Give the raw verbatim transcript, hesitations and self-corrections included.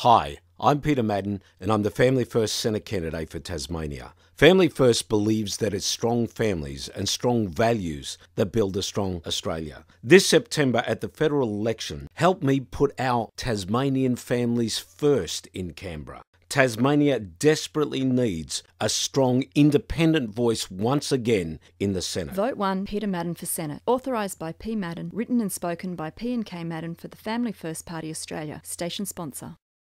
Hi, I'm Peter Madden, and I'm the Family First Senate candidate for Tasmania. Family First believes that it's strong families and strong values that build a strong Australia. This September at the federal election, help me put our Tasmanian families first in Canberra. Tasmania desperately needs a strong, independent voice once again in the Senate. Vote one, Peter Madden for Senate. Authorised by P Madden, written and spoken by P and K Madden for the Family First Party Australia, station sponsor.